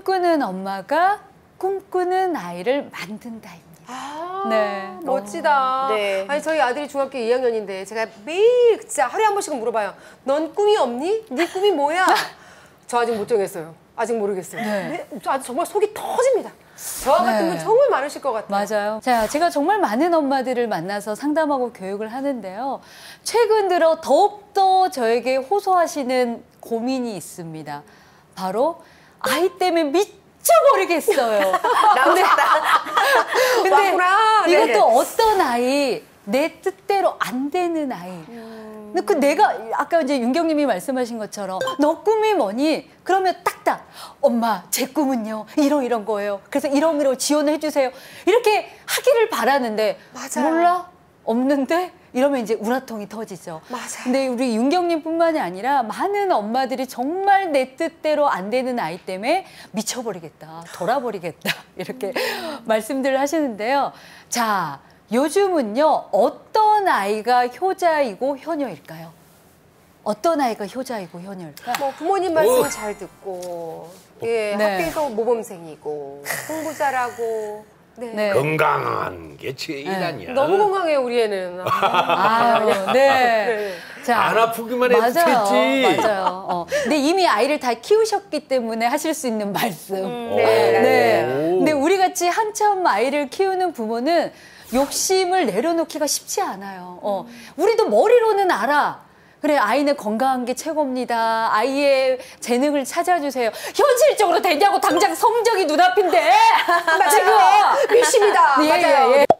꿈꾸는 엄마가 꿈꾸는 아이를 만든다입니다. 아, 네. 멋지다. 네. 아니 저희 아들이 중학교 2학년인데 제가 매일 진짜 하루에 한 번씩은 물어봐요. 넌 꿈이 없니? 네 꿈이 뭐야? 저 아직 못 정했어요. 아직 모르겠어요. 네. 아주 정말 속이 터집니다. 저 같은 분 정말 많으실 것 같아요. 맞아요. 자, 제가 정말 많은 엄마들을 만나서 상담하고 교육을 하는데요. 최근 들어 더욱더 저에게 호소하시는 고민이 있습니다. 바로 아이 때문에 미쳐버리겠어요. 근데 왔구나. 이것도 네. 어떤 아이, 내 뜻대로 안 되는 아이. 근데 그 내가 아까 이제 윤경님이 말씀하신 것처럼 너 꿈이 뭐니? 그러면 딱딱 엄마 제 꿈은요 이런 거예요. 그래서 이런 지원을 해주세요. 이렇게 하기를 바라는데 맞아요. 몰라? 없는데? 이러면 이제 우라통이 터지죠. 맞아요. 근데 우리 윤경님뿐만이 아니라 많은 엄마들이 정말 내 뜻대로 안 되는 아이 때문에 미쳐버리겠다, 돌아버리겠다 이렇게 말씀들을 하시는데요. 자, 요즘은요 어떤 아이가 효자이고 효녀일까요? 어떤 아이가 효자이고 효녀일까? 뭐 부모님 말씀 잘 듣고, 예, 네. 학교에서 모범생이고, 공부 잘하고, 네. 네. 건강한 게 제일이라냐. 너무 건강해요 우리 애는. 아유, 네. 네. 자, 안 아프기만 해도 됐지. 맞아요. 근데 이미 아이를 다 키우셨기 때문에 하실 수 있는 말씀. 네. 근데 우리 같이 한참 아이를 키우는 부모는 욕심을 내려놓기가 쉽지 않아요. 우리도 머리로는 알아. 그래, 아이는 건강한 게 최고입니다. 아이의 재능을 찾아주세요. 현실적으로 되냐고 당장 성적이 눈앞인데. 맞아요. 열심이다. 예, 맞아요. 예, 예.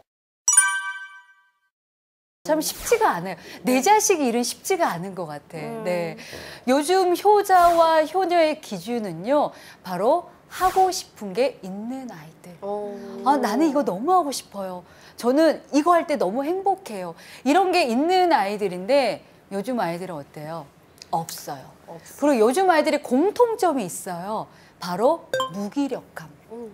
참 쉽지가 않아요. 내 자식 일은 쉽지가 않은 것 같아. 네. 요즘 효자와 효녀의 기준은요, 바로 하고 싶은 게 있는 아이들. 아, 나는 이거 너무 하고 싶어요. 저는 이거 할 때 너무 행복해요. 이런 게 있는 아이들인데 요즘 아이들은 어때요? 없어요. 그리고 요즘 아이들이 공통점이 있어요. 바로 무기력감.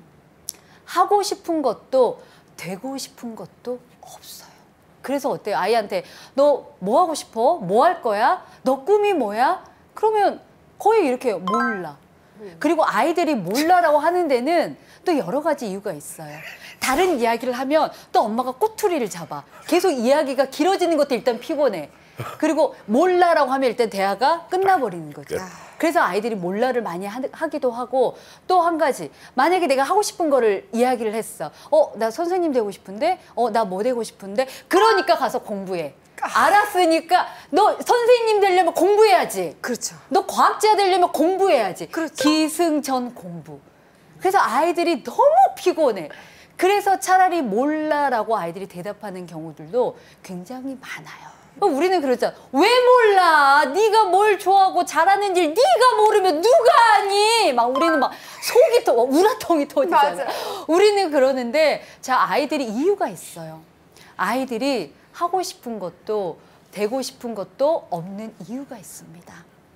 하고 싶은 것도 되고 싶은 것도 없어요. 그래서 어때요? 아이한테 너 뭐 하고 싶어? 뭐 할 거야? 너 꿈이 뭐야? 그러면 거의 이렇게 몰라. 그리고 아이들이 몰라라고 하는 데는 또 여러 가지 이유가 있어요. 다른 이야기를 하면 또 엄마가 꼬투리를 잡아. 계속 이야기가 길어지는 것도 일단 피곤해. 그리고 몰라라고 하면 일단 대화가 끝나버리는 거죠. 그래서 아이들이 몰라를 많이 하기도 하고, 또 한 가지, 만약에 내가 하고 싶은 거를 이야기를 했어. 나 선생님 되고 싶은데, 나 뭐 되고 싶은데, 그러니까 가서 공부해. 알았으니까 너 선생님 되려면 공부해야지. 그렇죠. 너 과학자 되려면 공부해야지. 그렇죠. 기승전 공부. 그래서 아이들이 너무 피곤해. 그래서 차라리 몰라라고 아이들이 대답하는 경우들도 굉장히 많아요. 우리는 그러잖아. 왜 몰라? 네가 뭘 좋아하고 잘하는지 네가 모르면 누가 아니? 막 우리는 막 속이 우라통이 터지잖아. 맞아. 우리는 그러는데 자, 아이들이 이유가 있어요. 아이들이 하고 싶은 것도 되고 싶은 것도 없는 이유가 있습니다.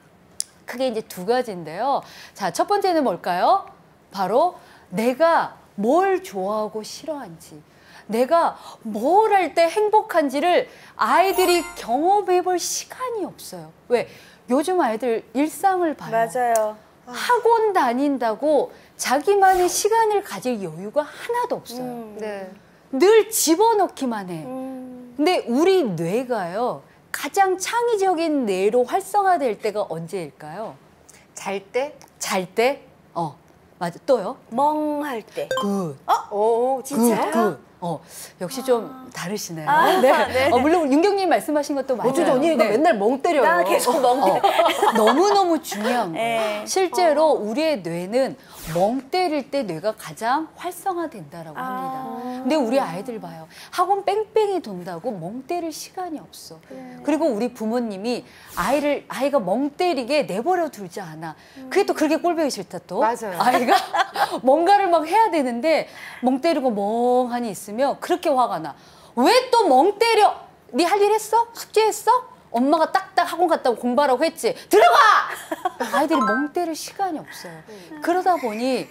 크게 이제 두 가지인데요. 자, 첫 번째는 뭘까요? 바로 내가 뭘 좋아하고 싫어한지, 내가 뭘 할 때 행복한지를 아이들이 경험해 볼 시간이 없어요. 왜? 요즘 아이들 일상을 봐요. 맞아요. 학원 다닌다고 자기만의 시간을 가질 여유가 하나도 없어요. 네. 늘 집어넣기만 해. 근데 우리 뇌가요, 가장 창의적인 뇌로 활성화될 때가 언제일까요? 잘 때? 잘 때? 맞아. 또요? 멍할 때. 굿. 오, 진짜요? 굿. 역시 좀 다르시네요. 네. 물론 윤경님 말씀하신 것도 맞아요. 어쩌죠? 언니가 맨날 멍 때려요. 나 계속 멍 때려. 너무너무 중요한 거예요. 네. 실제로 우리의 뇌는 멍 때릴 때 뇌가 가장 활성화된다라고 합니다. 근데 우리 아이들 봐요. 학원 뺑뺑이 돈다고 멍 때릴 시간이 없어. 그리고 우리 부모님이 아이가 멍 때리게 내버려 두지 않아. 그게 또 그렇게 꼴보기 싫다 또. 맞아요. 아이가 뭔가를 막 해야 되는데 멍 때리고 멍하니 있으면 그렇게 화가 나. 왜 또 멍 때려? 네 할 일 했어? 숙제했어? 엄마가 딱딱 학원 갔다고 공부하라고 했지. 들어가! 아이들이 멍 때릴 시간이 없어요. 그러다 보니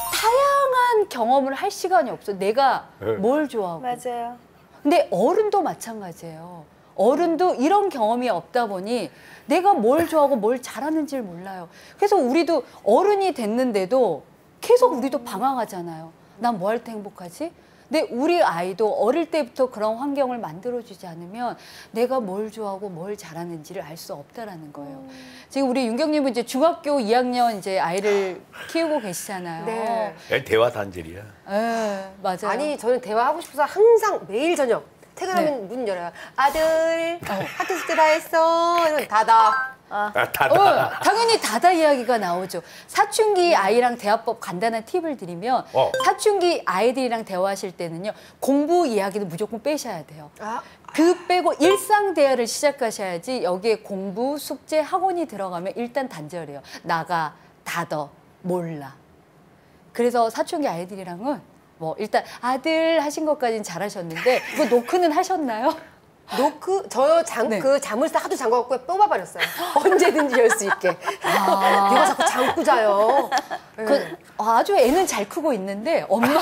다양한 경험을 할 시간이 없어. 내가 뭘 좋아하고. 맞아요. 근데 어른도 마찬가지예요. 어른도 이런 경험이 없다 보니 내가 뭘 좋아하고 뭘 잘하는지를 몰라요. 그래서 우리도 어른이 됐는데도 계속 우리도 방황하잖아요. 난 뭐 할 때 행복하지? 근데 우리 아이도 어릴 때부터 그런 환경을 만들어주지 않으면 내가 뭘 좋아하고 뭘 잘하는지를 알 수 없다라는 거예요. 지금 우리 윤경님은 이제 중학교 2학년 이제 아이를 키우고 계시잖아요. 네. 대화 단절이야. 네, 맞아요. 아니 저는 대화하고 싶어서 항상 매일 저녁 퇴근하면 문 열어요. 아들 학교 숙제 다 했어. 이러면 닫아. 다다. 당연히 다다 이야기가 나오죠. 사춘기 아이랑 대화법 간단한 팁을 드리면 사춘기 아이들이랑 대화하실 때는요. 공부 이야기는 무조건 빼셔야 돼요. 그 빼고 일상 대화를 시작하셔야지 여기에 공부, 숙제, 학원이 들어가면 일단 단절해요. 나가, 닫어, 몰라. 그래서 사춘기 아이들이랑은 뭐 일단 아들 하신 것까지는 잘하셨는데 뭐 노크는 하셨나요? 노크 네. 그 자물쇠 하도 잠궈갖고 뽑아버렸어요. 언제든지 열 수 있게. 네가 자꾸 잠고 자요. 그 아주 애는 잘 크고 있는데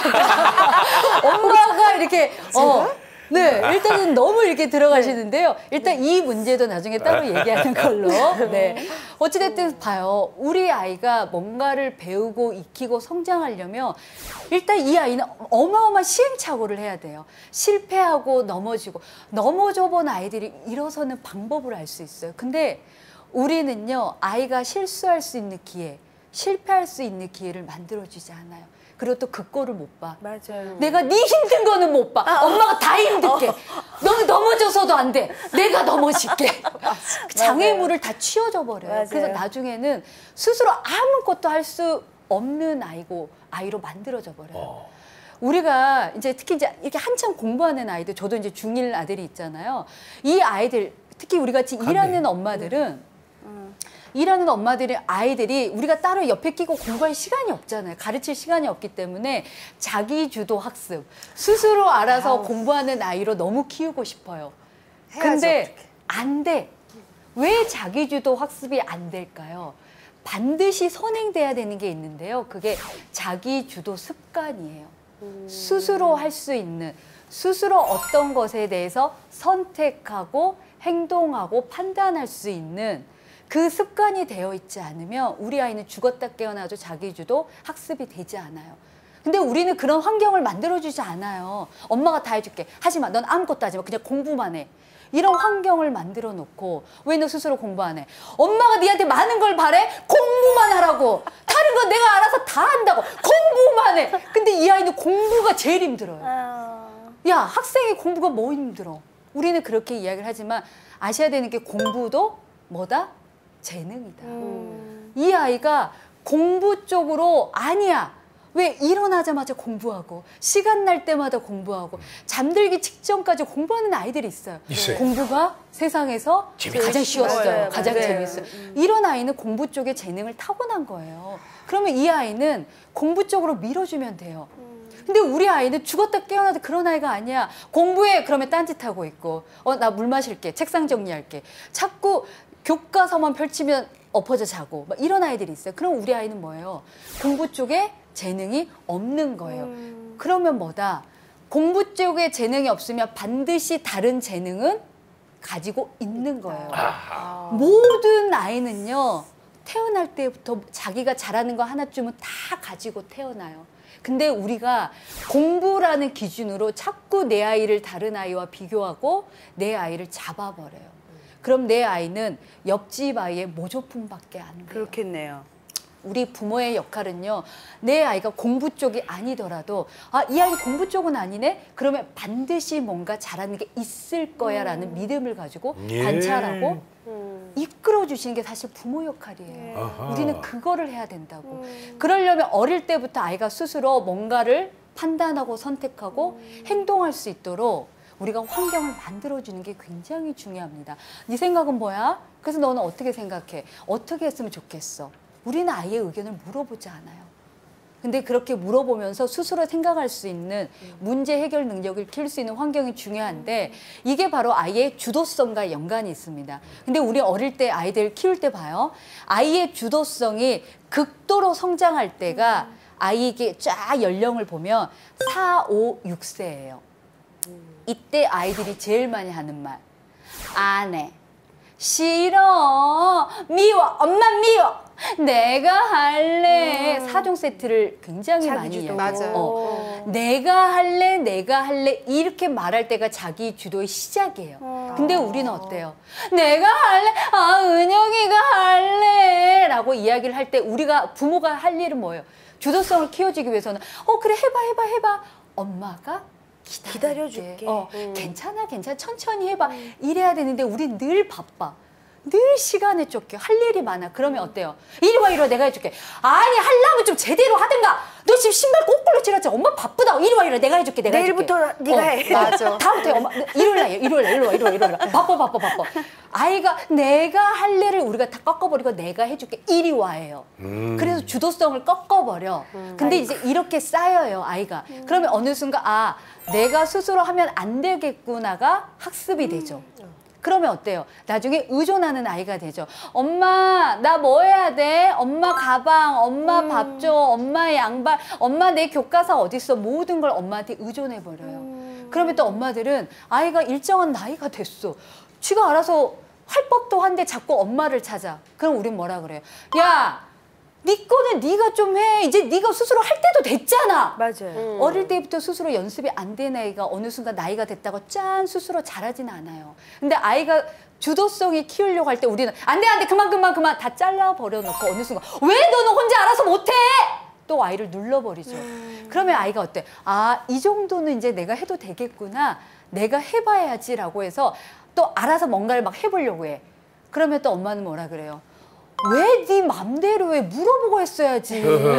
엄마가 이렇게 네, 일단은 너무 이렇게 들어가시는데요. 일단 이 문제도 나중에 따로 얘기하는 걸로. 네. 어찌됐든 봐요. 우리 아이가 뭔가를 배우고 익히고 성장하려면 일단 이 아이는 어마어마한 시행착오를 해야 돼요. 실패하고 넘어지고 넘어져 본 아이들이 일어서는 방법을 알 수 있어요. 근데 우리는요, 아이가 실수할 수 있는 기회, 실패할 수 있는 기회를 만들어주지 않아요. 그리고 또 그 꼴을 못 봐. 맞아요. 내가 네 힘든 거는 못 봐. 엄마가 다 힘들게. 너는 넘어져서도 안 돼. 내가 넘어질게. 장애물을 다 치워져 버려요. 맞아요. 그래서 나중에는 스스로 아무것도 할 수 없는 아이로 만들어져 버려요. 우리가 이제 특히 이제 이렇게 한참 공부하는 아이들, 저도 이제 중1 아들이 있잖아요. 이 아이들, 특히 우리 같이 일하는 엄마들은 일하는 엄마들이 아이들이 우리가 따로 옆에 끼고 공부할 시간이 없잖아요. 가르칠 시간이 없기 때문에 자기주도 학습, 스스로 알아서 공부하는 아이로 너무 키우고 싶어요. 근데 안 돼. 왜 자기주도 학습이 안 될까요? 반드시 선행돼야 되는 게 있는데요. 그게 자기주도 습관이에요. 스스로 할 수 있는, 스스로 어떤 것에 대해서 선택하고 행동하고 판단할 수 있는 그 습관이 되어 있지 않으면 우리 아이는 죽었다 깨어나도 자기주도 학습이 되지 않아요. 근데 우리는 그런 환경을 만들어주지 않아요. 엄마가 다 해줄게. 하지 마. 넌 아무것도 하지 마. 그냥 공부만 해. 이런 환경을 만들어 놓고 왜 너 스스로 공부 안 해? 엄마가 니한테 많은 걸 바래? 공부만 하라고. 다른 건 내가 알아서 다 한다고. 공부만 해. 근데 이 아이는 공부가 제일 힘들어요. 야, 학생이 공부가 뭐 힘들어? 우리는 그렇게 이야기를 하지만 아셔야 되는 게 공부도 뭐다? 재능이다. 이 아이가 공부 쪽으로 아니야. 왜 일어나자마자 공부하고 시간 날 때마다 공부하고 잠들기 직전까지 공부하는 아이들이 있어요. 공부가 세상에서 가장 쉬웠어요. 가장 재밌어요. 이런 아이는 공부 쪽에 재능을 타고난 거예요. 그러면 이 아이는 공부 쪽으로 밀어주면 돼요. 근데 우리 아이는 죽었다 깨어나도 그런 아이가 아니야. 공부해. 그러면 딴짓하고 있고 나 물 마실게. 책상 정리할게. 자꾸 교과서만 펼치면 엎어져 자고 막 이런 아이들이 있어요. 그럼 우리 아이는 뭐예요? 공부 쪽에 재능이 없는 거예요. 그러면 뭐다? 공부 쪽에 재능이 없으면 반드시 다른 재능은 가지고 있는 거예요. 모든 아이는요. 태어날 때부터 자기가 잘하는 거 하나쯤은 다 가지고 태어나요. 근데 우리가 공부라는 기준으로 자꾸 내 아이를 다른 아이와 비교하고 내 아이를 잡아버려요. 그럼 내 아이는 옆집 아이의 모조품밖에 안 돼요. 그렇겠네요. 우리 부모의 역할은요. 내 아이가 공부 쪽이 아니더라도 이 아이 공부 쪽은 아니네? 그러면 반드시 뭔가 잘하는 게 있을 거야 라는 믿음을 가지고 관찰하고 이끌어 주시는 게 사실 부모 역할이에요. 우리는 그거를 해야 된다고. 그러려면 어릴 때부터 아이가 스스로 뭔가를 판단하고 선택하고 행동할 수 있도록 우리가 환경을 만들어주는 게 굉장히 중요합니다. 네 생각은 뭐야? 그래서 너는 어떻게 생각해? 어떻게 했으면 좋겠어? 우리는 아이의 의견을 물어보지 않아요. 근데 그렇게 물어보면서 스스로 생각할 수 있는 문제 해결 능력을 키울 수 있는 환경이 중요한데 이게 바로 아이의 주도성과 연관이 있습니다. 근데 우리 어릴 때 아이들 키울 때 봐요. 아이의 주도성이 극도로 성장할 때가 아이에게 쫙 연령을 보면 4, 5, 6세예요. 이때 아이들이 제일 많이 하는 말. 안 해. 싫어. 미워. 엄마 미워. 내가 할래. 4종 세트를 굉장히 자기 많이 주도. 맞아요. 내가 할래, 내가 할래 이렇게 말할 때가 자기 주도의 시작이에요. 근데 우리는 어때요? 내가 할래, 은영이가 할래 라고 이야기를 할 때 우리가 부모가 할 일은 뭐예요? 주도성을 키워주기 위해서는 그래 해봐 엄마가 기다려줄게. 괜찮아 천천히 해봐 이래야 되는데 우리 늘 바빠. 늘 시간에 쫓겨 할 일이 많아. 그러면 어때요? 이리 와 내가 해줄게. 아니 하려면 좀 제대로 하든가. 너 지금 신발 거꾸로 찔렀지. 엄마 바쁘다. 이리 와 내가 해줄게. 내일부터 네가 해. 맞아. 다음부터 엄마 일요일 날 바빠. 아이가 내가 할 일을 우리가 다 꺾어버리고 내가 해줄게. 이리 와예요. 그래서 주도성을 꺾어버려. 근데 이제 이렇게 쌓여요 아이가. 그러면 어느 순간 내가 스스로 하면 안 되겠구나가 학습이 되죠. 그러면 어때요? 나중에 의존하는 아이가 되죠. 엄마, 나 뭐 해야 돼? 엄마 가방, 엄마 밥 줘, 엄마 양말, 엄마 내 교과서 어딨어? 모든 걸 엄마한테 의존해버려요. 그러면 또 엄마들은 아이가 일정한 나이가 됐어. 지가 알아서 할 법도 한데 자꾸 엄마를 찾아. 그럼 우린 뭐라 그래요? 야, 네 거는 네가 좀 해. 이제 네가 스스로 할 때도 됐잖아. 맞아요. 어릴 때부터 스스로 연습이 안 된 아이가 어느 순간 나이가 됐다고 짠 스스로 잘하지는 않아요. 근데 아이가 주도성이 키우려고 할 때 우리는 안 돼 그만 다 잘라버려 놓고 어느 순간 왜 너는 혼자 알아서 못해? 또 아이를 눌러버리죠. 그러면 아이가 어때? 이 정도는 이제 내가 해도 되겠구나. 내가 해봐야지라고 해서 또 알아서 뭔가를 막 해보려고 해. 그러면 또 엄마는 뭐라 그래요? 왜 네 맘대로 해? 물어보고 했어야지.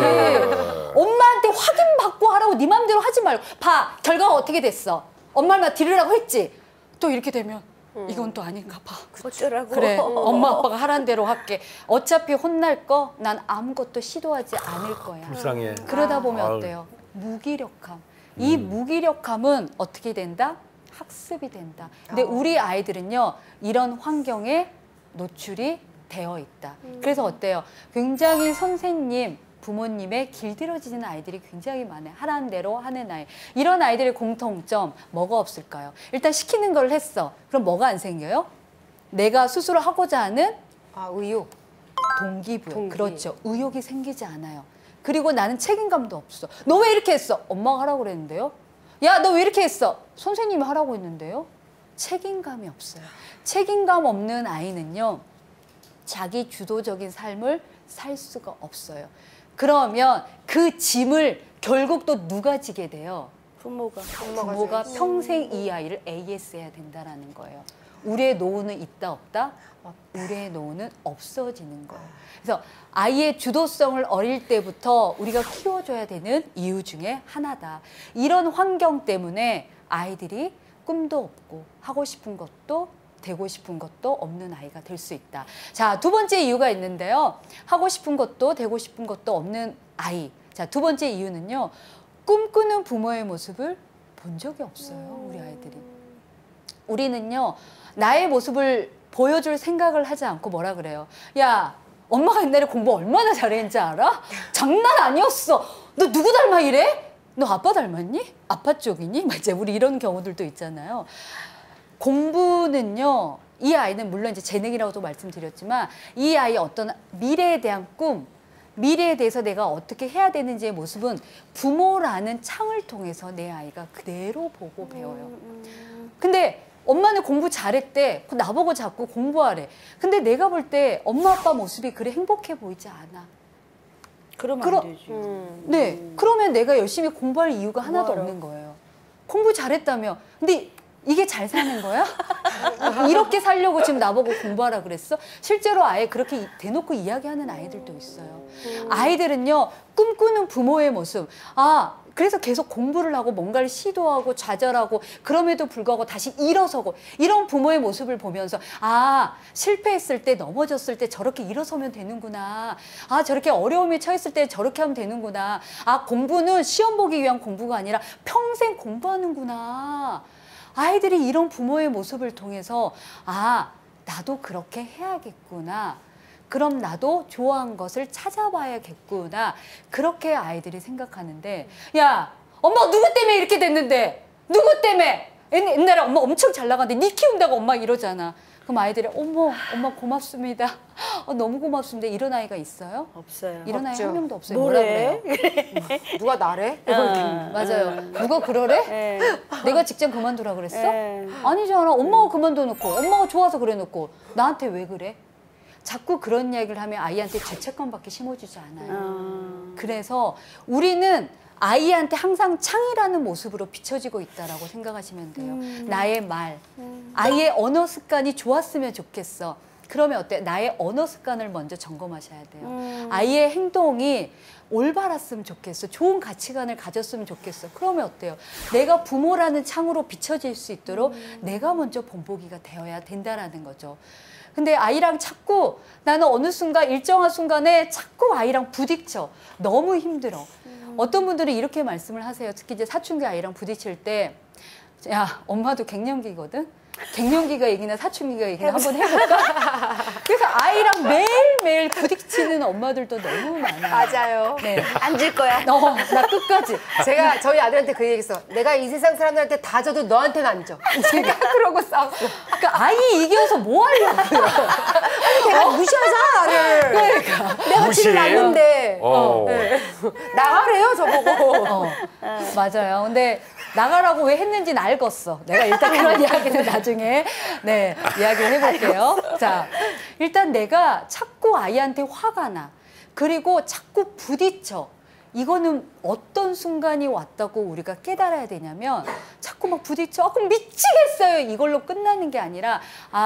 엄마한테 확인받고 하라고 네 맘대로 하지 말고. 봐, 결과가 어떻게 됐어? 엄마 나 들으라고 했지? 또 이렇게 되면 이건 또 아닌가 봐. 어쩌라고. 그래, 엄마 아빠가 하란 대로 할게. 어차피 혼날 거 난 아무것도 시도하지 않을 거야. 불쌍해. 그러다 보면 아유. 어때요? 무기력함. 이 무기력함은 어떻게 된다? 학습이 된다. 근데 우리 아이들은요, 이런 환경에 노출이 되어 있다. 그래서 어때요? 굉장히 선생님, 부모님의 길들여지는 아이들이 굉장히 많아요. 하라는 대로 하는 아이. 이런 아이들의 공통점 뭐가 없을까요? 일단 시키는 걸 했어. 그럼 뭐가 안 생겨요? 내가 스스로 하고자 하는 의욕. 동기부여. 그렇죠. 의욕이 생기지 않아요. 그리고 나는 책임감도 없어. 너 왜 이렇게 했어? 엄마가 하라고 그랬는데요. 야, 너 왜 이렇게 했어? 선생님이 하라고 했는데요. 책임감이 없어요. 책임감 없는 아이는요, 자기 주도적인 삶을 살 수가 없어요. 그러면 그 짐을 결국 또 누가 지게 돼요? 부모가. 부모가 평생 이 아이를 AS해야 된다는 거예요. 우리의 노후는 있다 없다? 우리의 노후는 없어지는 거예요. 그래서 아이의 주도성을 어릴 때부터 우리가 키워줘야 되는 이유 중에 하나다. 이런 환경 때문에 아이들이 꿈도 없고 하고 싶은 것도 되고 싶은 것도 없는 아이가 될 수 있다. 자, 두 번째 이유가 있는데요. 하고 싶은 것도 되고 싶은 것도 없는 아이. 자, 두 번째 이유는요. 꿈꾸는 부모의 모습을 본 적이 없어요. 우리 아이들이. 우리는요. 나의 모습을 보여줄 생각을 하지 않고 뭐라 그래요. 야, 엄마가 옛날에 공부 얼마나 잘했는지 알아? 장난 아니었어. 너 누구 닮아 이래? 너 아빠 닮았니? 아빠 쪽이니? 맞아. 우리 이런 경우들도 있잖아요. 공부는요, 이 아이는 물론 이제 재능이라고도 말씀드렸지만 이 아이의 어떤 미래에 대한 꿈, 미래에 대해서 내가 어떻게 해야 되는지의 모습은 부모라는 창을 통해서 내 아이가 그대로 보고 배워요. 근데 엄마는 공부 잘했대. 나보고 자꾸 공부하래. 근데 내가 볼 때 엄마 아빠 모습이 그래 행복해 보이지 않아. 그러면 안 되지. 네, 그러면 내가 열심히 공부할 이유가 하나도 없는 거예요. 공부 잘했다며. 근데 이게 잘 사는 거야? 이렇게 살려고 지금 나보고 공부하라 그랬어? 실제로 아예 그렇게 대놓고 이야기하는 아이들도 있어요. 아이들은요, 꿈꾸는 부모의 모습. 그래서 계속 공부를 하고 뭔가를 시도하고 좌절하고 그럼에도 불구하고 다시 일어서고 이런 부모의 모습을 보면서 실패했을 때 넘어졌을 때 저렇게 일어서면 되는구나. 저렇게 어려움에 처했을 때 저렇게 하면 되는구나. 공부는 시험 보기 위한 공부가 아니라 평생 공부하는구나. 아이들이 이런 부모의 모습을 통해서 나도 그렇게 해야겠구나. 그럼 나도 좋아한 것을 찾아봐야겠구나. 그렇게 아이들이 생각하는데, 야, 엄마 누구 때문에 이렇게 됐는데? 누구 때문에? 옛날에 엄마 엄청 잘 나갔는데 니 키운다고 엄마 이러잖아. 그럼 아이들이 어머, 엄마 고맙습니다. 너무 고맙습니다. 이런 아이가 있어요? 없어요. 이런 아이 없죠. 한 명도 없어요. 뭐라 뭐래? 그래요? 누가 나래? 맞아요. 누가 그러래? 네. 내가 직접 그만두라 그랬어? 네. 아니잖아. 엄마가 그만둬놓고 엄마가 좋아서 그래놓고 나한테 왜 그래? 자꾸 그런 이야기를 하면 아이한테 죄책감밖에 심어주지 않아요. 그래서 우리는 아이한테 항상 창이라는 모습으로 비춰지고 있다라고 생각하시면 돼요. 나의 말, 아이의 언어 습관이 좋았으면 좋겠어. 그러면 어때? 나의 언어 습관을 먼저 점검하셔야 돼요. 아이의 행동이 올바랐으면 좋겠어. 좋은 가치관을 가졌으면 좋겠어. 그러면 어때요? 내가 부모라는 창으로 비춰질 수 있도록 내가 먼저 본보기가 되어야 된다라는 거죠. 근데 아이랑 자꾸 나는 어느 순간 일정한 순간에 자꾸 아이랑 부딪혀. 너무 힘들어. 어떤 분들은 이렇게 말씀을 하세요. 특히 이제 사춘기 아이랑 부딪힐 때, 야, 엄마도 갱년기거든? 갱년기가 이기나 사춘기가 이기나 한번 해볼까? 그래서 아이랑 매일매일 부딪히는 엄마들도 너무 많아요. 맞아요. 네. 앉을 거야. 나 끝까지. 제가 저희 아들한테 그 얘기했어. 내가 이 세상 사람들한테 다 져도 너한테는 안 져. 제가 그러고 싸웠어. 그러니까 아이 이겨서 뭐 하려고요? 걔가 무시하잖아, 나를. 그러니까. 내가 지금 났는데. 네. 나가래요, 저보고. 맞아요. 근데 나가라고 왜 했는지는 알겠어. 내가 일단 그런 이야기는 나중에 이야기를 해볼게요. 자, 일단 내가 자꾸 아이한테 화가 나. 그리고 자꾸 부딪혀. 이거는 어떤 순간이 왔다고 우리가 깨달아야 되냐면 자꾸 막 부딪혀. 그럼 미치겠어요. 이걸로 끝나는 게 아니라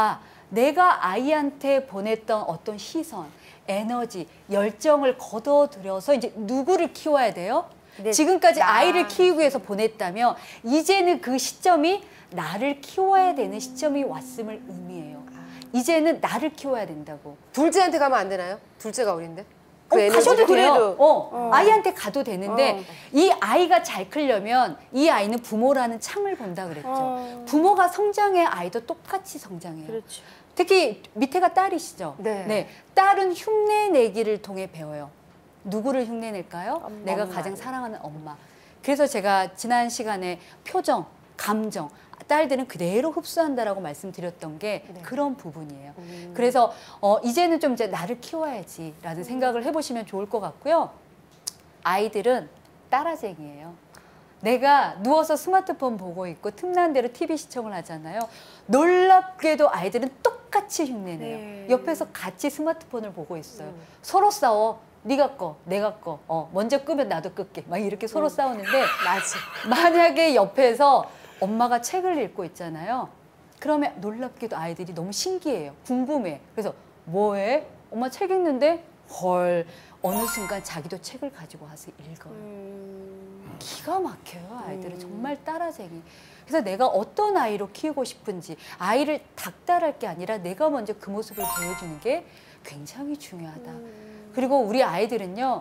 내가 아이한테 보냈던 어떤 시선, 에너지, 열정을 걷어들여서 이제 누구를 키워야 돼요? 지금까지 아이를 키우기 위해서 보냈다면 이제는 그 시점이 나를 키워야 되는 시점이 왔음을 의미해요. 이제는 나를 키워야 된다고. 둘째한테 가면 안 되나요? 둘째가 어린데? 가셔도 돼요. 그래도. 아이한테 가도 되는데 이 아이가 잘 크려면 이 아이는 부모라는 창을 본다 그랬죠. 부모가 성장해 아이도 똑같이 성장해요. 그렇죠. 특히 밑에가 딸이시죠. 네. 딸은 흉내내기를 통해 배워요. 누구를 흉내낼까요? 내가 엄마. 가장 사랑하는 엄마. 그래서 제가 지난 시간에 표정, 감정, 딸들은 그대로 흡수한다라고 말씀드렸던 게 그런 부분이에요. 그래서 이제는 좀 이제 나를 키워야지라는 생각을 해보시면 좋을 것 같고요. 아이들은 따라쟁이에요. 내가 누워서 스마트폰 보고 있고 틈난 대로 TV 시청을 하잖아요. 놀랍게도 아이들은 똑같이 흉내내요. 네. 옆에서 같이 스마트폰을 보고 있어요. 서로 싸워. 네가 꺼, 내가 꺼. 먼저 끄면 나도 끌게. 막 이렇게 서로 싸우는데 맞아. 만약에 옆에서 엄마가 책을 읽고 있잖아요. 그러면 놀랍게도 아이들이 너무 신기해요. 궁금해. 그래서 뭐해? 엄마 책 읽는데? 헐. 어느 순간 자기도 책을 가지고 와서 읽어요. 기가 막혀요. 아이들은 정말 따라쟁이. 그래서 내가 어떤 아이로 키우고 싶은지 아이를 닥달할 게 아니라 내가 먼저 그 모습을 보여주는 게 굉장히 중요하다. 그리고 우리 아이들은요.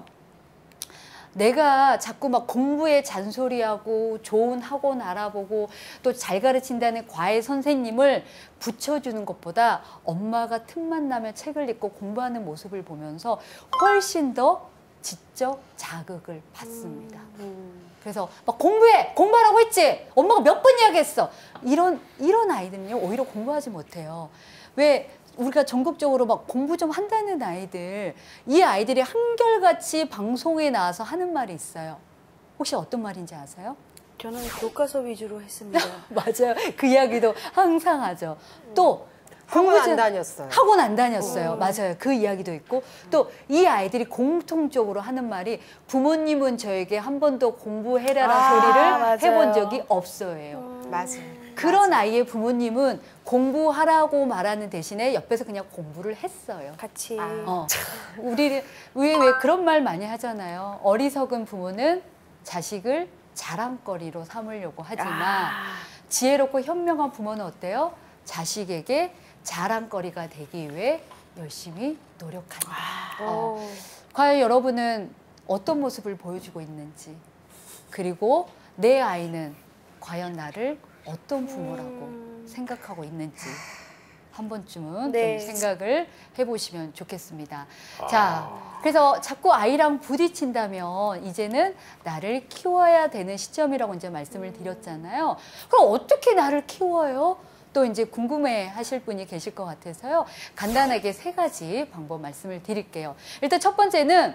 내가 자꾸 막 공부에 잔소리하고 좋은 학원 알아보고 또 잘 가르친다는 과외 선생님을 붙여주는 것보다 엄마가 틈만 나면 책을 읽고 공부하는 모습을 보면서 훨씬 더 지적 자극을 받습니다. 그래서 막 공부하라고 했지? 엄마가 몇 번 이야기했어. 이런 아이들은요 오히려 공부하지 못해요. 왜? 우리가 전국적으로 막 공부 좀 한다는 아이들, 이 아이들이 한결같이 방송에 나와서 하는 말이 있어요. 혹시 어떤 말인지 아세요? 저는 교과서 위주로 했습니다. 맞아요. 그 이야기도 항상 하죠. 또 학원 안 다녔어요. 학원 안 다녔어요. 맞아요. 그 이야기도 있고 또 이 아이들이 공통적으로 하는 말이 부모님은 저에게 한 번도 공부해라라는 소리를 맞아요. 해본 적이 없어요. 맞아요. 그런 아이의 부모님은 공부하라고 말하는 대신에 옆에서 그냥 공부를 했어요. 같이. 우리 왜 그런 말 많이 하잖아요. 어리석은 부모는 자식을 자랑거리로 삼으려고 하지만 지혜롭고 현명한 부모는 어때요? 자식에게 자랑거리가 되기 위해 열심히 노력한다. 과연 여러분은 어떤 모습을 보여주고 있는지, 그리고 내 아이는 과연 나를 어떤 부모라고 생각하고 있는지 한 번쯤은 네. 좀 생각을 해보시면 좋겠습니다. 자, 그래서 자꾸 아이랑 부딪힌다면 이제는 나를 키워야 되는 시점이라고 이제 말씀을 드렸잖아요. 그럼 어떻게 나를 키워요? 또 이제 궁금해 하실 분이 계실 것 같아서요. 간단하게 3가지 방법 말씀을 드릴게요. 일단 첫 번째는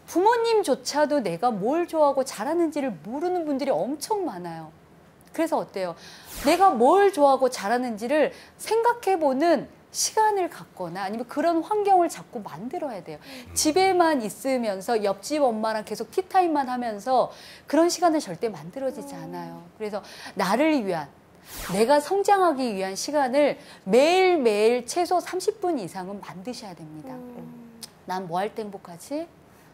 부모님조차도 내가 뭘 좋아하고 잘하는지를 모르는 분들이 엄청 많아요. 그래서 어때요? 내가 뭘 좋아하고 잘하는지를 생각해보는 시간을 갖거나 아니면 그런 환경을 자꾸 만들어야 돼요. 집에만 있으면서 옆집 엄마랑 계속 티타임만 하면서 그런 시간은 절대 만들어지지 않아요. 그래서 나를 위한, 내가 성장하기 위한 시간을 매일매일 최소 30분 이상은 만드셔야 됩니다. 난 뭐 할 때 행복하지?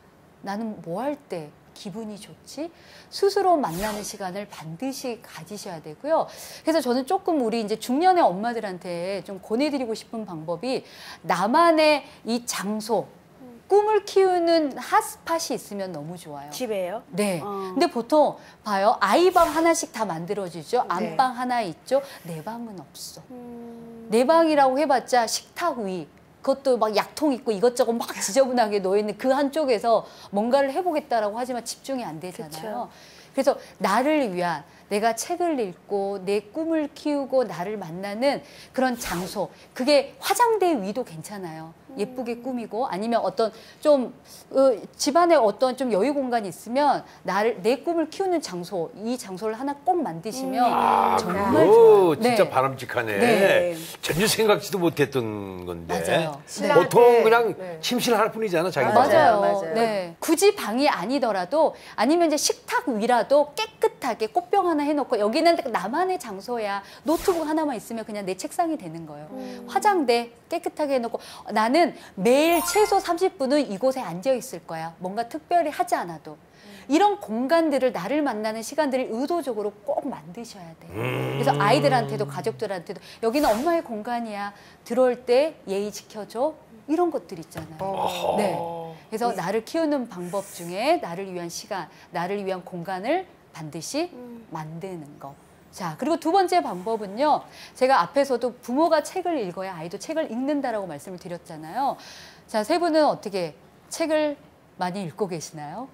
나는 뭐 할 때 기분이 좋지? 스스로 만나는 시간을 반드시 가지셔야 되고요. 그래서 저는 조금 우리 이제 중년의 엄마들한테 좀 권해드리고 싶은 방법이 나만의 이 장소, 꿈을 키우는 핫스팟이 있으면 너무 좋아요. 집에요? 네. 근데 보통 봐요. 아이방 하나씩 다 만들어지죠. 안방 하나 있죠. 내 방은 없어. 내 방이라고 해봤자 식탁 위. 그것도 막 약통 있고 이것저것 막 지저분하게 놓여있는 그 한쪽에서 뭔가를 해보겠다라고 하지만 집중이 안 되잖아요. 그래서 나를 위한, 내가 책을 읽고 내 꿈을 키우고 나를 만나는 그런 장소, 그게 화장대 위도 괜찮아요. 예쁘게 꾸미고 아니면 어떤 좀 집안에 어떤 좀 여유 공간이 있으면 내 꿈을 키우는 장소, 이 장소를 하나 꼭 만드시면 정말 좋아요. 진짜 네. 바람직하네. 네. 전혀 생각지도 못했던 건데. 맞아요. 보통 그냥 침실할 뿐이잖아, 자기 방에. 맞아요. 네. 굳이 방이 아니더라도 아니면 이제 식탁 위라도 깨끗하게 꽃병 하나 해놓고 여기는 나만의 장소야. 노트북 하나만 있으면 그냥 내 책상이 되는 거예요. 화장대 깨끗하게 해놓고 나는 매일 최소 30분은 이곳에 앉아 있을 거야. 뭔가 특별히 하지 않아도. 이런 공간들을 나를 만나는 시간들을 의도적으로 꼭 만드셔야 돼요. 그래서 아이들한테도 가족들한테도 여기는 엄마의 공간이야. 들어올 때 예의 지켜줘. 이런 것들 있잖아요. 네. 그래서 나를 키우는 방법 중에 나를 위한 시간, 나를 위한 공간을 반드시 만드는 거. 자, 그리고 두 번째 방법은요. 제가 앞에서도 부모가 책을 읽어야 아이도 책을 읽는다라고 말씀을 드렸잖아요. 자, 3분은 어떻게 책을 많이 읽고 계시나요?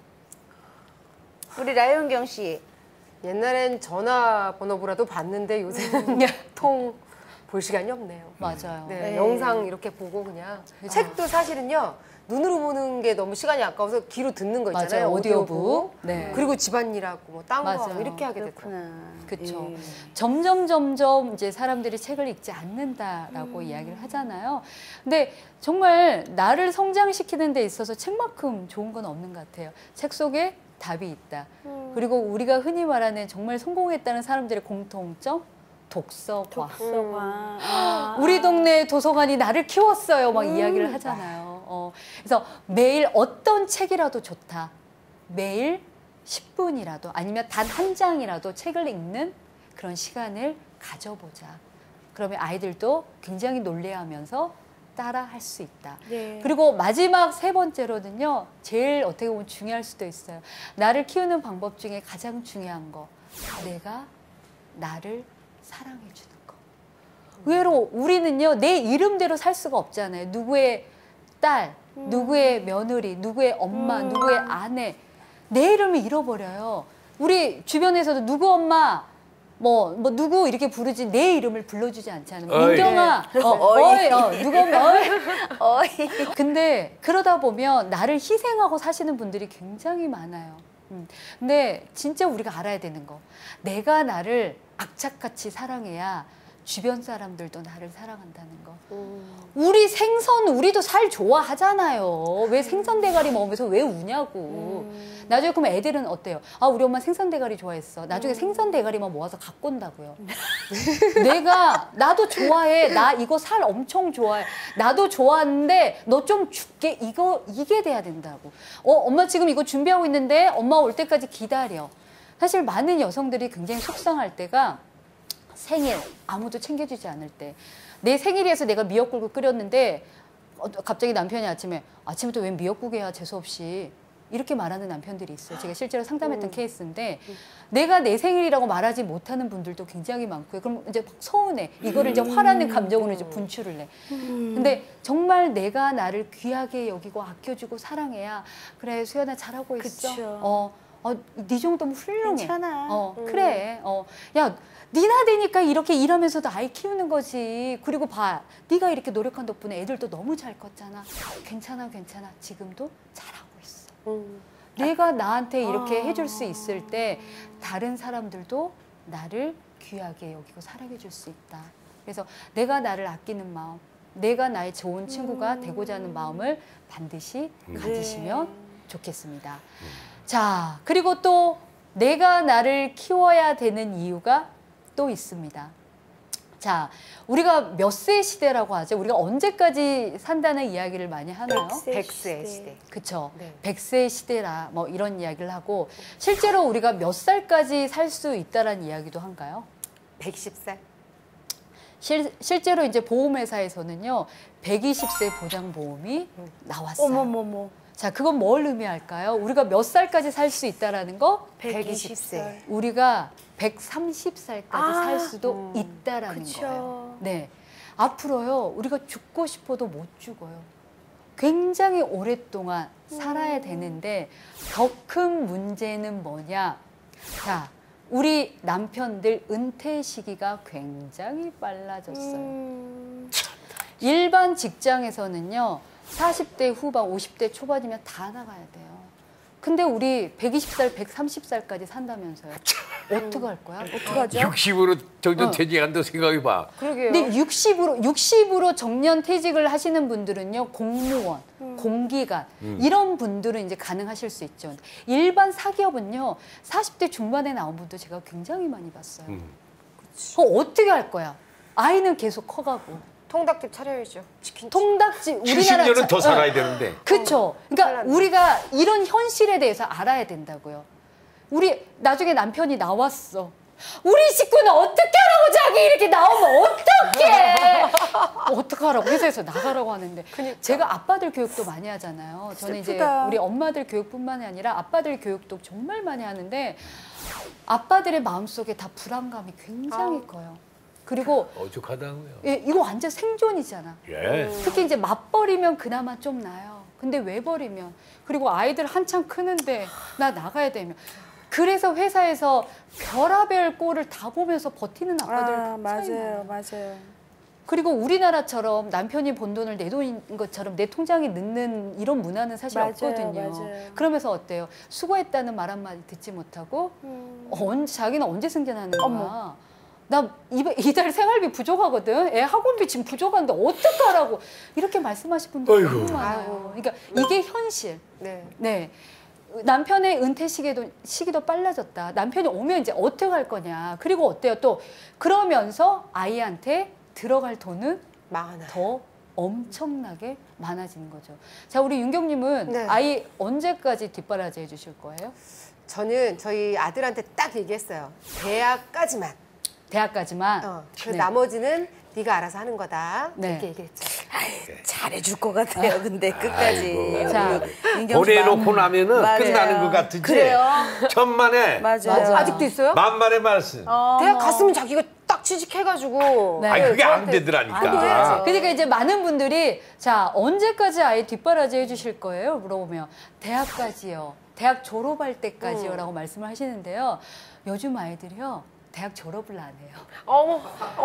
우리 라이온경 씨. 옛날엔 전화번호부라도 봤는데 요새는 통 볼 시간이 없네요. 맞아요. 네, 영상 이렇게 보고 그냥. 책도 사실은요. 눈으로 보는 게 너무 시간이 아까워서 귀로 듣는 거 있잖아요. 맞아요. 오디오북. 네. 그리고 집안일하고 뭐 딴 거 맞아요. 이렇게 하게 됐더라고요. 그렇죠. 점점 이제 사람들이 책을 읽지 않는다라고 이야기를 하잖아요. 근데 정말 나를 성장시키는 데 있어서 책만큼 좋은 건 없는 것 같아요. 책 속에 답이 있다. 그리고 우리가 흔히 말하는 정말 성공했다는 사람들의 공통점? 독서과. 우리 동네 도서관이 나를 키웠어요. 막 이야기를 하잖아요. 그래서 매일 어떤 책이라도 좋다. 매일 10분이라도 아니면 단 한 장이라도 책을 읽는 그런 시간을 가져보자. 그러면 아이들도 굉장히 놀래하면서 따라 할 수 있다. 네. 그리고 마지막 3번째로는요. 제일 어떻게 보면 중요할 수도 있어요. 나를 키우는 방법 중에 가장 중요한 거. 내가 나를 사랑해 주는 거. 의외로 우리는요. 내 이름대로 살 수가 없잖아요. 누구의 딸, 누구의 며느리, 누구의 엄마, 누구의 아내. 내 이름을 잃어버려요. 우리 주변에서도 누구 엄마, 뭐 누구 이렇게 부르지 내 이름을 불러주지 않잖아요. 어이. 민경아, 어이, 누구 엄마, 어이. 근데 그러다 보면 나를 희생하고 사시는 분들이 굉장히 많아요. 근데 진짜 우리가 알아야 되는 거. 내가 나를 악착같이 사랑해야 주변 사람들도 나를 사랑한다는 거. 우리 생선, 우리도 살 좋아하잖아요. 왜 생선 대가리 먹으면서 왜 우냐고. 나중에 그러면 애들은 어때요? 아, 우리 엄마 생선 대가리 좋아했어. 나중에 생선 대가리만 모아서 갖고 온다고요. 나도 좋아해. 나 이거 살 엄청 좋아해. 나도 좋아하는데 너 좀 줄게. 이게 돼야 된다고. 엄마 지금 이거 준비하고 있는데 엄마 올 때까지 기다려. 사실 많은 여성들이 굉장히 속상할 때가 생일 아무도 챙겨주지 않을 때 내 생일이어서 내가 미역국을 끓였는데 갑자기 남편이 아침부터 웬 미역국이야 재수없이 이렇게 말하는 남편들이 있어요. 제가 실제로 상담했던 케이스인데 내가 내 생일이라고 말하지 못하는 분들도 굉장히 많고요. 그럼 이제 서운해. 이거를 이제 화라는 감정으로 이제 분출을 내. 근데 정말 내가 나를 귀하게 여기고 아껴주고 사랑해야 그래 수연아 잘하고 있어. 그쵸. 네 정도면 훌륭해. 괜찮아. 그래. 야, 니나 되니까 이렇게 일하면서도 아이 키우는 거지. 그리고 봐, 네가 이렇게 노력한 덕분에 애들도 너무 잘 컸잖아. 괜찮아, 괜찮아. 지금도 잘하고 있어. 내가 나한테 이렇게 해줄 수 있을 때 다른 사람들도 나를 귀하게 여기고 사랑해줄 수 있다. 그래서 내가 나를 아끼는 마음, 내가 나의 좋은 친구가 되고자 하는 마음을 반드시 가지시면 좋겠습니다. 자, 그리고 또 내가 나를 키워야 되는 이유가 또 있습니다. 자, 우리가 몇 세 시대라고 하죠? 우리가 언제까지 산다는 이야기를 많이 하나요? 100세 시대. 그쵸. 네. 100세 시대라 뭐 이런 이야기를 하고 실제로 우리가 몇 살까지 살 수 있다라는 이야기도 한가요? 110살. 실제로 이제 보험회사에서는요, 120세 보장보험이 나왔어요. 어머머머. 자, 그건 뭘 의미할까요? 우리가 몇 살까지 살 수 있다라는 거? 120세. 우리가 130살까지 살 수도 있다라는 그쵸. 거예요. 네. 앞으로요, 우리가 죽고 싶어도 못 죽어요. 굉장히 오랫동안 살아야 되는데 더 큰 문제는 뭐냐? 자, 우리 남편들 은퇴 시기가 굉장히 빨라졌어요. 일반 직장에서는요, 40대 후반, 50대 초반이면 다 나가야 돼요. 근데 우리 120살, 130살까지 산다면서요. 어떡할 거야? 어떡하죠? 60으로 정년 퇴직한다고 생각해봐. 그러게요. 근데 60으로 정년 퇴직을 하시는 분들은요, 공무원, 공기관, 이런 분들은 이제 가능하실 수 있죠. 일반 사기업은요, 40대 중반에 나온 분도 제가 굉장히 많이 봤어요. 어떻게 할 거야? 아이는 계속 커가고. 통닭집 차려야죠. 치킨. 통닭집, 우리나라 70년은 더 살아야 되는데. 그렇죠. 그러니까 큰일 났네. 우리가 이런 현실에 대해서 알아야 된다고요. 우리 나중에 남편이 나왔어. 우리 식구는 어떻게 하라고 자기 이렇게 나오면 어떡해. 어떡하라고 회사에서 나가라고 하는데 제가 아빠들 교육도 많이 하잖아요. 저는 이제 슬프다. 우리 엄마들 교육뿐만이 아니라 아빠들 교육도 정말 많이 하는데 아빠들의 마음속에 다 불안감이 굉장히 커요. 그리고 오죽하다고요. 예, 이거 완전 생존이잖아. 예. 특히 이제 맞벌이면 그나마 좀 나아요. 근데 왜 버리면? 그리고 아이들 한창 크는데 나 나가야 되면. 그래서 회사에서 별의별 꼴을 다 보면서 버티는 아빠들 맞아요, 맞아요. 그리고 우리나라처럼 남편이 번 돈을 내 돈인 것처럼 내 통장에 넣는 이런 문화는 사실 맞아요, 없거든요. 맞아요. 그러면서 어때요? 수고했다는 말 한마디 듣지 못하고 자기는 언제 승진하는 거야? 어머. 나 이달 생활비 부족하거든. 애 학원비 지금 부족한데 어떡하라고 이렇게 말씀하실 분들 어이구. 너무 많아요. 그러니까 이게 현실. 네. 네. 남편의 은퇴 시기도 빨라졌다. 남편이 오면 이제 어떻게 할 거냐. 그리고 어때요? 또 그러면서 아이한테 들어갈 돈은 많아요. 더 엄청나게 많아지는 거죠. 자, 우리 윤경님은 네. 아이 언제까지 뒷바라지 해주실 거예요? 저는 저희 아들한테 딱 얘기했어요. 대학까지만. 대학까지만. 그 네. 나머지는 네가 알아서 하는 거다. 네. 이렇게 얘기했죠. 잘해줄 것 같아요, 근데 끝까지. 아이고. 자, 보내놓고 나면은 맞아요. 끝나는 것 같은지. 그래요? 천만에 맞아요. 아직도 있어요? 만만의 말씀. 대학 갔으면 자기가 딱 취직해가지고. 네. 아니 그게 안 저한테 되더라니까. 안 돼야죠. 그러니까 이제 많은 분들이 자, 언제까지 아이 뒷바라지 해주실 거예요? 물어보면 대학까지요. 대학 졸업할 때까지요. 라고 말씀을 하시는데요. 요즘 아이들이요. 대학 졸업을 안 해요. 어머,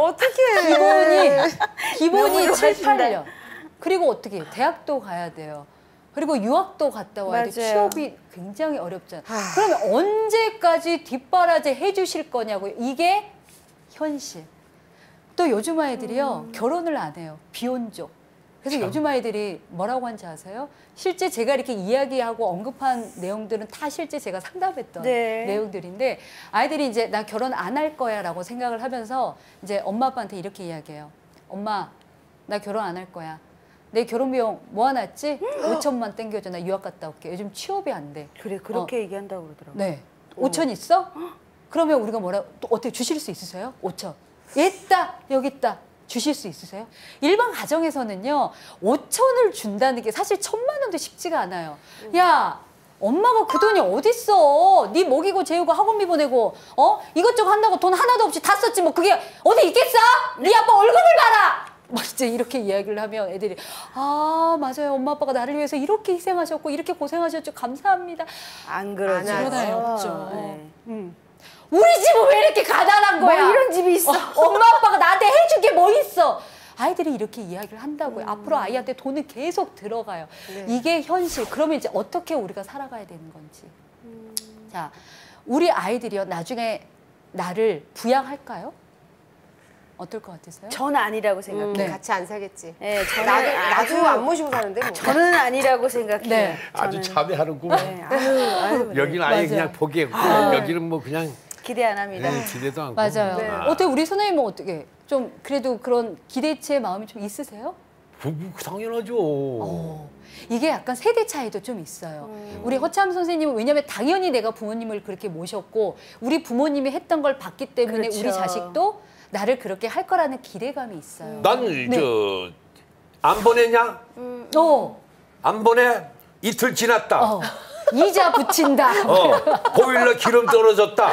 어떡해. 기본이 너무 7, 좋아하신다. 8년. 그리고 어떻게 해요? 대학도 가야 돼요. 그리고 유학도 갔다 와야 돼. 맞아요. 취업이 굉장히 어렵잖아요. 그러면 언제까지 뒷바라지 해주실 거냐고요. 이게 현실. 또 요즘 아이들이요. 결혼을 안 해요. 비혼족. 그래서 요즘 아이들이 뭐라고 하는지 아세요? 실제 제가 이렇게 이야기하고 언급한 내용들은 다 실제 제가 상담했던 네. 내용들인데 아이들이 이제 나 결혼 안 할 거야 라고 생각을 하면서 이제 엄마 아빠한테 이렇게 이야기해요. 엄마, 나 결혼 안 할 거야. 내 결혼 비용 모아놨지? 5천만 땡겨줘. 나 유학 갔다 올게. 요즘 취업이 안 돼. 그래, 그렇게 얘기한다고 그러더라고요. 네. 5천 있어? 그러면 우리가 또 어떻게 주실 수 있으세요? 5천. 있다. 여기 있다. 주실 수 있으세요? 일반 가정에서는요, 5천을 준다는 게 사실 1,000만 원도 쉽지가 않아요. 야, 엄마가 그 돈이 어딨어? 네 먹이고 재우고 학원비 보내고 이것저것 한다고 돈 하나도 없이 다 썼지 뭐 그게 어디 있겠어? 네 아빠 월급을 봐라. 막 이제 이렇게 이야기를 하면 애들이 아 맞아요 엄마 아빠가 나를 위해서 이렇게 희생하셨고 이렇게 고생하셨죠 감사합니다. 안 그러죠. 안 그러나요? 하죠. 없죠. 네. 우리 집은 왜 이렇게 가난한 거야? 뭐 이런 집이 있어. 엄마 아빠가 나한테 해준 게 뭐 있어? 아이들이 이렇게 이야기를 한다고요. 앞으로 아이한테 돈은 계속 들어가요. 네. 이게 현실. 그러면 이제 어떻게 우리가 살아가야 되는 건지. 자, 우리 아이들이요 나중에 나를 부양할까요? 어떨 것 같으세요? 저는 아니라고 생각해요. 네. 같이 안 살겠지. 네, 저는 나도 안 모시고 사는데 뭐. 저는 아니라고 생각해요. 네. 아주 저는. 참여하는구만. 네, 아유, 네. 여기는 아예 맞아요. 그냥 포기했고 여기는 뭐 그냥 기대 안 합니다. 기대도 않고. 맞아요. 네. 어때 우리 선생님은 어떻게 좀 그래도 그런 기대치의 마음이 좀 있으세요? 당연하죠. 이게 약간 세대 차이도 좀 있어요. 우리 허참 선생님은 왜냐하면 당연히 내가 부모님을 그렇게 모셨고 우리 부모님이 했던 걸 봤기 때문에 그렇죠. 우리 자식도 나를 그렇게 할 거라는 기대감이 있어요. 난 저 안 보내냐? 안 보내? 이틀 지났다. 이자 붙인다. 보일러 기름 떨어졌다.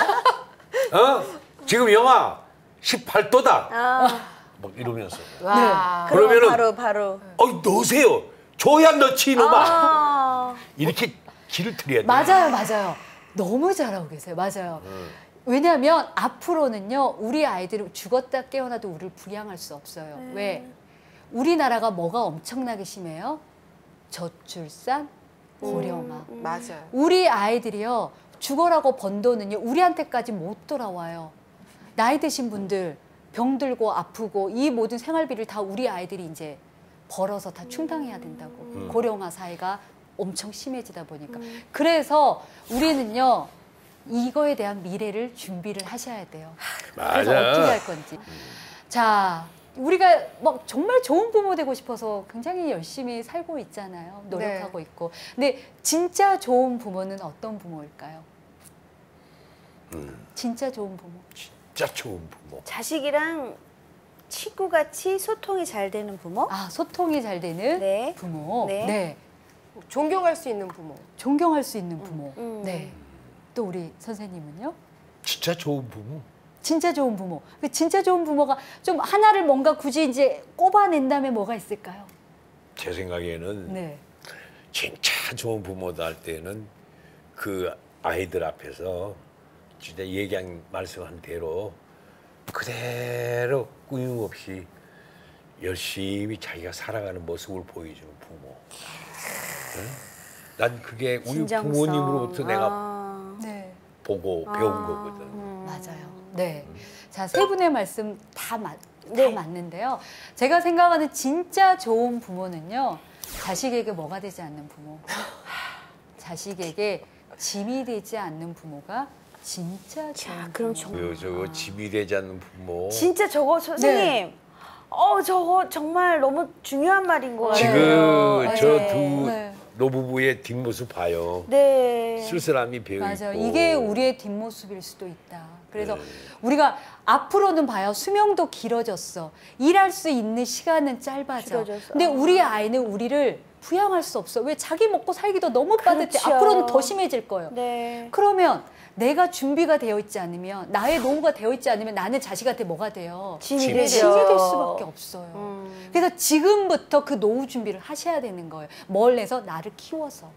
지금 영하 18도다. 막 이러면서. 와. 그러면은 바로. 넣으세요. 줘야 넣지 이놈아. 이렇게 길을 들여야 돼. 맞아요. 너무 잘하고 계세요. 맞아요. 왜냐하면 앞으로는요 우리 아이들은 죽었다 깨어나도 우리를 부양할 수 없어요. 왜? 우리나라가 뭐가 엄청나게 심해요? 저출산, 고령화. 맞아요. 우리 아이들이요 죽어라고 번 돈은요 우리한테까지 못 돌아와요. 나이 드신 분들 병들고 아프고 이 모든 생활비를 다 우리 아이들이 이제 벌어서 다 충당해야 된다고. 고령화 사회가 엄청 심해지다 보니까. 그래서 우리는요 이거에 대한 미래를 준비를 하셔야 돼요. 그래서 맞아. 어떻게 할 건지. 자, 우리가 막 정말 좋은 부모 되고 싶어서 굉장히 열심히 살고 있잖아요. 노력하고 있고. 근데 진짜 좋은 부모는 어떤 부모일까요? 진짜 좋은 부모. 진짜 좋은 부모. 자식이랑 친구같이 소통이 잘 되는 부모? 아, 소통이 잘 되는 네. 부모. 네. 네. 존경할 수 있는 부모. 존경할 수 있는 부모. 음. 네. 또 우리 선생님은요? 진짜 좋은 부모. 진짜 좋은 부모. 그 진짜 좋은 부모가 좀 하나를 뭔가 굳이 이제 꼽아낸다면 뭐가 있을까요? 제 생각에는 네. 진짜 좋은 부모다 할 때는 그 아이들 앞에서 진짜 얘기한 말씀한 대로 그대로 꾸밈없이 열심히 자기가 살아가는 모습을 보여주는 부모. 응? 난 그게 우리 진정성. 부모님으로부터 내가 네. 보고 배운 거거든. 맞아요. 네. 자, 세 분의 말씀 다 네. 맞는데요. 제가 생각하는 진짜 좋은 부모는요. 자식에게 뭐가 되지 않는 부모. 자식에게 짐이 되지 않는 부모가 진짜 좋은 그럼 부모. 저거 짐이 되지 않는 부모. 진짜 저거 선생님. 네. 저거 정말 너무 중요한 말인 것 같아요. 지금 네. 저 두 네. 노부부의 뒷모습 봐요. 네. 쓸쓸함이 배어 맞아요. 있고. 이게 우리의 뒷모습일 수도 있다. 그래서 네. 우리가 앞으로는 봐요. 수명도 길어졌어. 일할 수 있는 시간은 짧아져. 길어졌어. 근데 우리 아이는 우리를 부양할 수 없어. 왜? 자기 먹고 살기도 너무 빠듯해. 그렇죠. 앞으로는 더 심해질 거예요. 네. 그러면 내가 준비가 되어 있지 않으면, 나의 노후가 되어 있지 않으면 나는 자식한테 뭐가 돼요? 짐이 짐이 되죠. 짐이 될 수밖에 없어요. 그래서 지금부터 그 노후 준비를 하셔야 되는 거예요. 뭘 내서 나를 키워서.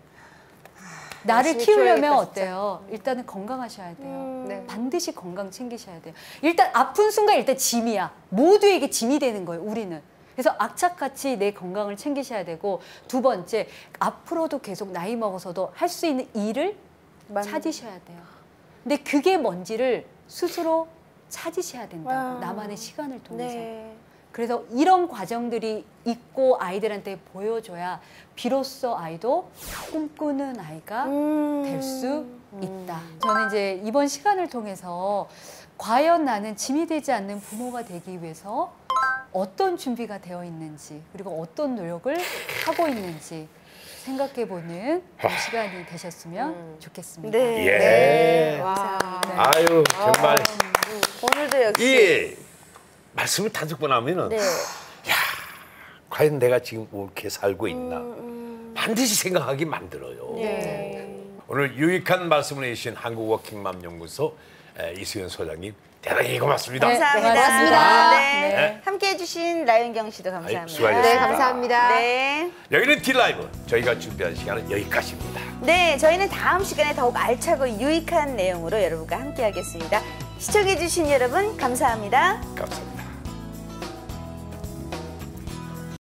나를 열심히 키우려면 키워야겠다, 어때요? 일단은 건강하셔야 돼요. 네. 반드시 건강 챙기셔야 돼요. 일단 아픈 순간 일단 짐이야. 모두에게 짐이 되는 거예요, 우리는. 그래서 악착같이 내 건강을 챙기셔야 되고, 두 번째, 앞으로도 계속 나이 먹어서도 할 수 있는 일을 찾으셔야 돼요. 근데 그게 뭔지를 스스로 찾으셔야 된다고. 와. 나만의 시간을 통해서. 네. 그래서 이런 과정들이 있고 아이들한테 보여줘야 비로소 아이도 꿈꾸는 아이가 될 수 있다. 저는 이제 이번 시간을 통해서 과연 나는 짐이 되지 않는 부모가 되기 위해서 어떤 준비가 되어 있는지, 그리고 어떤 노력을 하고 있는지 생각해보는 그런 시간이 되셨으면 좋겠습니다. 네. 예. 네. 와. 아유 정말 오늘도 역시. 이 말씀을 다 듣고 나면은 네. 과연 내가 지금 이렇게 살고 있나 반드시 생각하게 만들어요. 네. 오늘 유익한 말씀을 해주신 한국워킹맘 연구소 이수연 소장님 대단히 고맙습니다. 네, 감사합니다. 고맙습니다. 네. 네. 함께해 주신 라윤경 씨도 감사합니다. 수고하셨습니다. 네, 감사합니다. 네. 여기는 딜라이브. 저희가 준비한 시간은 여기까지입니다. 네, 저희는 다음 시간에 더욱 알차고 유익한 내용으로 여러분과 함께하겠습니다. 시청해 주신 여러분 감사합니다. 감사합니다.